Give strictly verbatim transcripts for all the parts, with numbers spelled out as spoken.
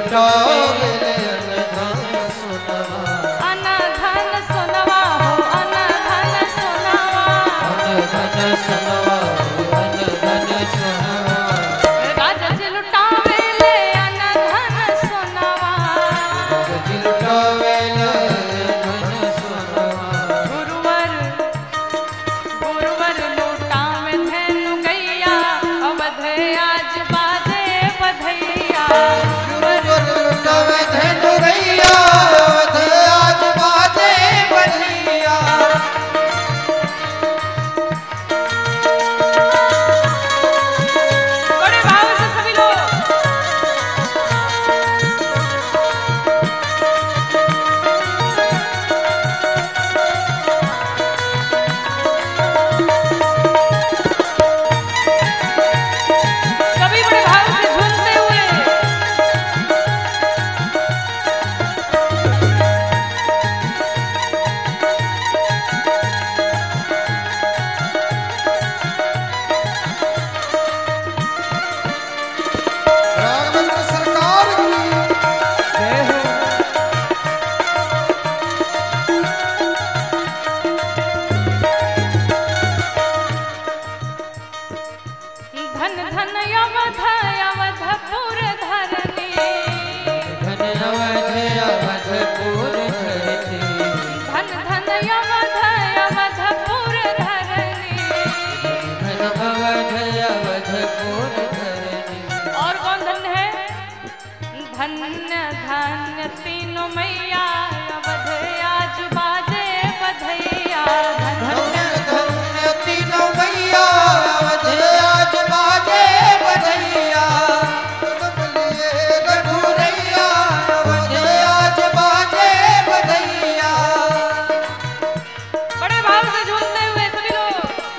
लुटावे अनधन सोनवा, अनधन सोनवा हो अनधन सोनवा, अनधन सोनवा अनधन सोनवा, राजा जी लुटावे ले अनधन सोनवा, राजा जी लुटावे अनधन सोनवा, गुरुवर गुरुवर लुटावे धेनु गैया, अवध आज बाजे बधैया, गुरुवर लुटावे धेनु गैया, अवध आज बाजे बधैया, बड़े भाव से सभी लोग सभी बड़े भाव से झूमते हुए राघवेंद्र सरकार की जय हो। धन धन अवध अवधपुर धरनी, धन अवध अवधपुर धरती, धन धन अवध अवधपुर धरनी, धन अवध अवधपुर धरती, और कौन धन्य है? धन्य धन्य तीनों मैया, अवध आज बाजे बधैया, धन्य धन्य तीनों मैया, अवध आज बाजे बधैया, बोलिए रघुरैया, अवध आज बाजे बधैया, बड़े भाव से झूमते हुए सभी लोग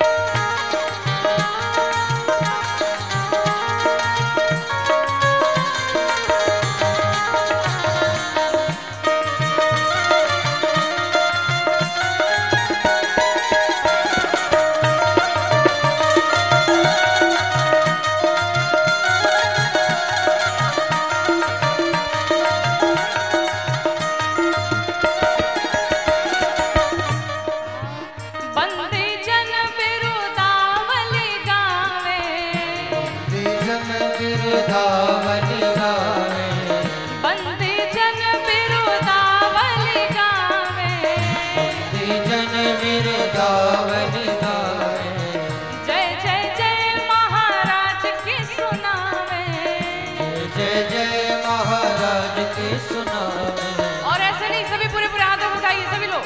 बंदी जन बिरुदावली गावे, जन बिरदावली गावे, बंदी जन बिरुदावली गावे, जन बिरदावली गावे, जय जय जय महाराज की सुनावे, जय जय महाराज की सुनावे। और ऐसे नहीं, सभी पूरे पूरे हाथों उठाइए सभी लोग,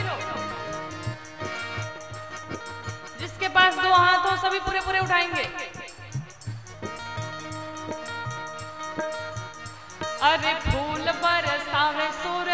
जिसके पास दो हाथ हो सभी पूरे पूरे उठाएंगे। अरे फूल बरसावे सूरज